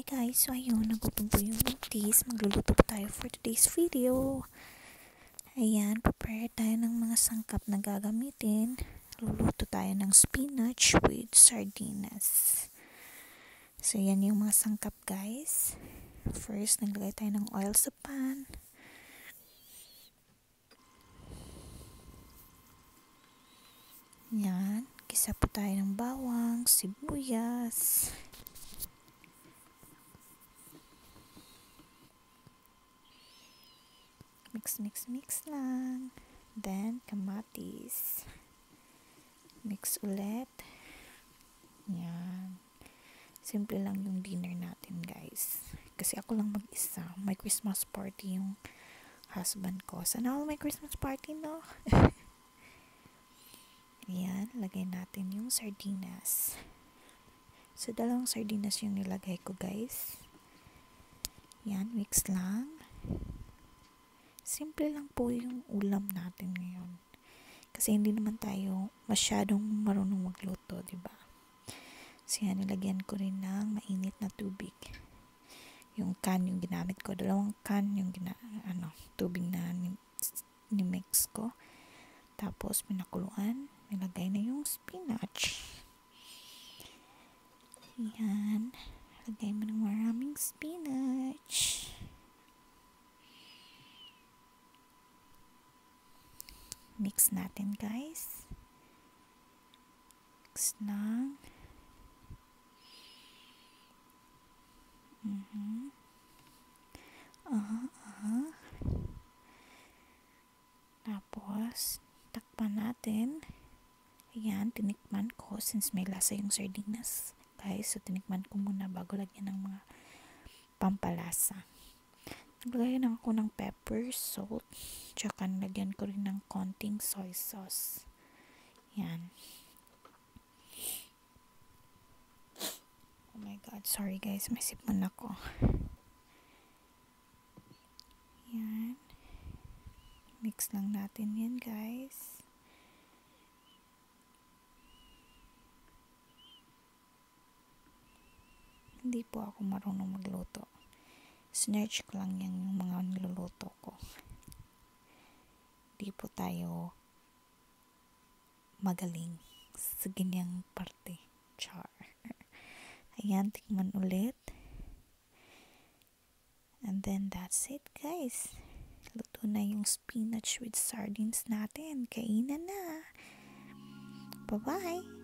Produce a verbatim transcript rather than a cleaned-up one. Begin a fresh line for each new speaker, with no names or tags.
guys, so ayun, nagutom po yung buntis. Magluluto po tayo for today's video. Ayan, prepare tayo ng mga sangkap na gagamitin. Luluto tayo ng spinach with sardines. So yan yung mga sangkap guys. First, naglagay tayo ng oil sa pan. Yan, gisa po tayo ng bawang, sibuyas. Mix, mix, mix lang. Then, kamatis. Mix ulit. Yan. Simple lang yung dinner natin, guys. Kasi ako lang mag-isa. May Christmas party yung husband ko. Sana all may Christmas party, no? Ayan, lagay natin yung sardinas. So, dalawang sardinas yung nilagay ko, guys. Yan, mix lang. Simple lang po yung ulam natin ngayon. Kasi hindi naman tayo masyadong marunong magluto, di ba? So yan, nilagyan ko rin ng mainit na tubig. Yung can yung ginamit ko, dalawang can yung gina, ano, tubig na ni-mix ko. Tapos pinakuluan, nilagay na yung spinach. Yan, lagay mo ng maraming spinach. Mix natin guys. Mix lang. Mhm. Aha, aha. Tapos, takpan natin. Ayan, tinikman ko since may lasa yung sardinas. Guys, so tinikman ko muna bago lagyan ng mga pampalasa. Naglagay na ako ng pepper, salt, tsaka nilagyan ko rin ng konting soy sauce. Yan. Oh my god, sorry guys, may sipon ako. Yan. Mix lang natin yan guys. Hindi po ako marunong magluto. Sinerch ko lang yung mga niluluto ko. Di po tayo magaling sa ganyang parte. Char. Ayan, tikman ulit. And then that's it guys. Luto na yung spinach with sardines natin. Kainan na. Bye-bye.